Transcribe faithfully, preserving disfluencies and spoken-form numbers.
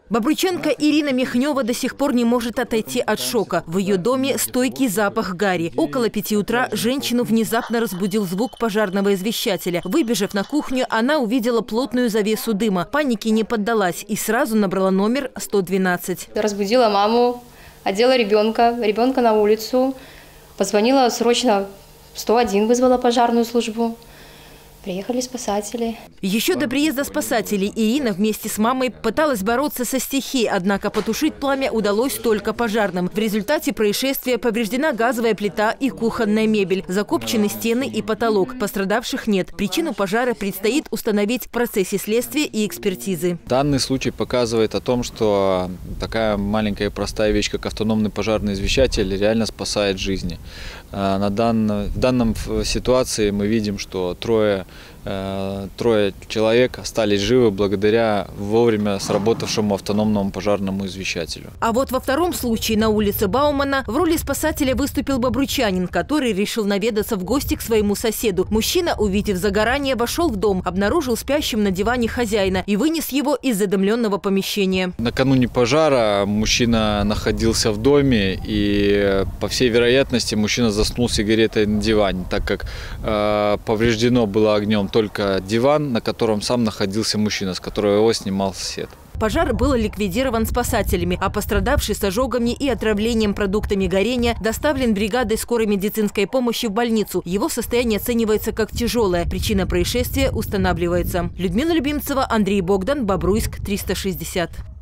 Бобруйчанка Ирина Михнева до сих пор не может отойти от шока. В ее доме стойкий запах гари. Около пяти утра женщину внезапно разбудил звук пожарного извещателя. Выбежав на кухню, она увидела плотную завесу дыма. Панике не поддалась и сразу набрала номер сто двенадцать. Разбудила маму, одела ребенка, ребенка на улицу. Позвонила срочно в сто один, вызвала пожарную службу. Приехали спасатели. Еще до приезда спасателей Ирина вместе с мамой пыталась бороться со стихией, однако потушить пламя удалось только пожарным. В результате происшествия повреждена газовая плита и кухонная мебель, закопчены стены и потолок. Пострадавших нет. Причину пожара предстоит установить в процессе следствия и экспертизы. Данный случай показывает о том, что такая маленькая и простая вещь, как автономный пожарный извещатель, реально спасает жизни. На данном, в данном ситуации мы видим, что трое Трое человек остались живы благодаря вовремя сработавшему автономному пожарному извещателю. А вот во втором случае на улице Баумана в роли спасателя выступил бобруйчанин, который решил наведаться в гости к своему соседу. Мужчина, увидев загорание, вошел в дом, обнаружил спящим на диване хозяина и вынес его из задымленного помещения. Накануне пожара мужчина находился в доме, и по всей вероятности мужчина заснул с сигаретой на диване, так как э, повреждено было огнем только диван, на котором сам находился мужчина, с которого его снимал сосед. Пожар был ликвидирован спасателями, а пострадавший с ожогами и отравлением продуктами горения доставлен бригадой скорой медицинской помощи в больницу. Его состояние оценивается как тяжелое. Причина происшествия устанавливается. Людмила Любимцева, Андрей Богдан, Бобруйск, триста шестьдесят.